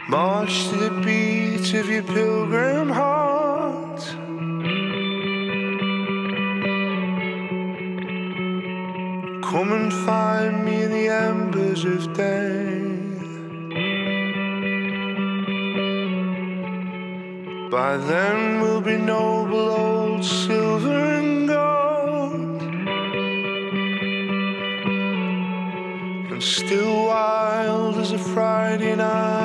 March to the beat of your pilgrim heart. Come and find me in the embers of day. By then we'll be noble old silver and gold, and still wild as a Friday night.